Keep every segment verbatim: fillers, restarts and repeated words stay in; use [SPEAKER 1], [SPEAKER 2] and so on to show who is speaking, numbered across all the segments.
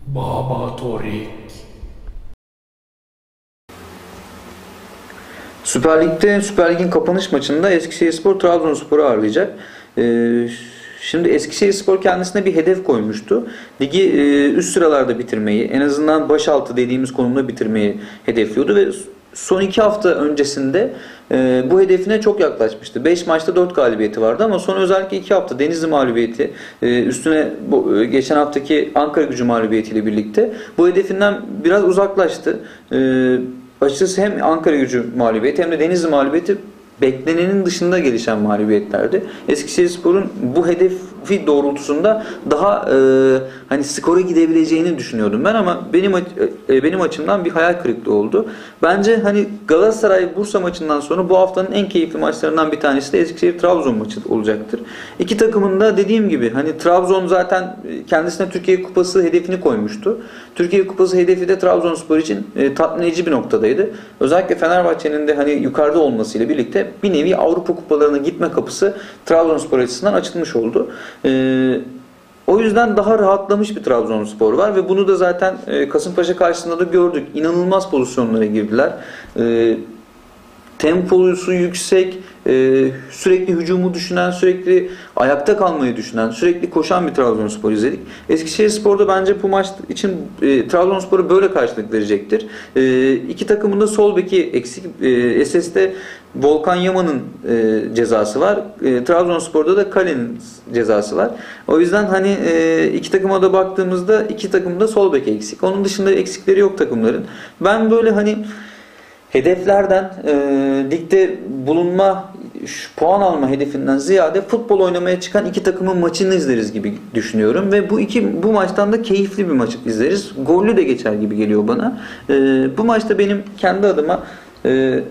[SPEAKER 1] Baba Torik.
[SPEAKER 2] Süper Lig'de, Süper Lig'in kapanış maçında Eskişehirspor Trabzonspor'u ağırlayacak. Ee, şimdi Eskişehirspor kendisine bir hedef koymuştu. Ligi e, üst sıralarda bitirmeyi, en azından baş altı dediğimiz konumda bitirmeyi hedefliyordu ve son iki hafta öncesinde e, bu hedefine çok yaklaşmıştı. beş maçta dört galibiyeti vardı ama son özellikle iki hafta Denizli mağlubiyeti, e, üstüne bu, e, geçen haftaki Ankaragücü mağlubiyetiyle birlikte bu hedefinden biraz uzaklaştı. E, Açıkçası hem Ankaragücü mağlubiyeti hem de Denizli mağlubiyeti beklenenin dışında gelişen mağlubiyetlerdi. Eskişehirspor'un bu hedefi doğrultusunda daha e, hani skora gidebileceğini düşünüyordum ben ama benim e, benim açımdan bir hayal kırıklığı oldu. Bence hani Galatasaray Bursa maçından sonra bu haftanın en keyifli maçlarından bir tanesi de Eskişehir Trabzon maçı olacaktır. İki takımın da dediğim gibi hani Trabzon zaten kendisine Türkiye Kupası hedefini koymuştu. Türkiye Kupası hedefi de Trabzonspor için e, tatmin edici bir noktadaydı. Özellikle Fenerbahçe'nin de hani yukarıda olmasıyla birlikte bir nevi Avrupa kupalarına gitme kapısı Trabzonspor açısından açılmış oldu. Ee, o yüzden daha rahatlamış bir Trabzonspor var ve bunu da zaten e, Kasımpaşa karşısında da gördük. İnanılmaz pozisyonlara girdiler. Ee, Temposu yüksek, e, sürekli hücumu düşünen, sürekli ayakta kalmayı düşünen, sürekli koşan bir Trabzonspor izledik. Eskişehirspor'da bence bu maç için e, Trabzonspor'u böyle karşılık verecektir. E, iki takımın da sol beki eksik. E, S S'de Volkan Yaman'ın e, cezası var. E, Trabzonspor'da da Kale'nin cezası var. O yüzden hani e, iki takıma da baktığımızda iki takımda sol bek eksik. Onun dışında eksikleri yok takımların. Ben böyle hani hedeflerden, e, ligde bulunma, puan alma hedefinden ziyade futbol oynamaya çıkan iki takımın maçını izleriz gibi düşünüyorum ve bu iki bu maçtan da keyifli bir maç izleriz. Gollü de geçer gibi geliyor bana. E, bu maçta benim kendi adıma e,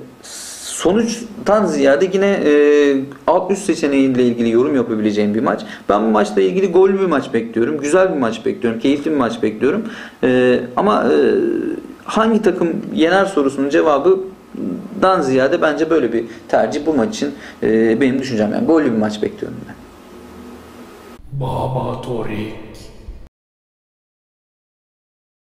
[SPEAKER 2] sonuçtan ziyade yine e, alt üst seçeneğiyle ilgili yorum yapabileceğim bir maç. Ben bu maçla ilgili gollü bir maç bekliyorum. Güzel bir maç bekliyorum. Keyifli bir maç bekliyorum. E, ama e, hangi takım yener sorusunun cevabından ziyade bence böyle bir tercih bu maç için e, benim düşüncem. Yani gollü bir maç bekliyorum ben.
[SPEAKER 1] Baba Torik.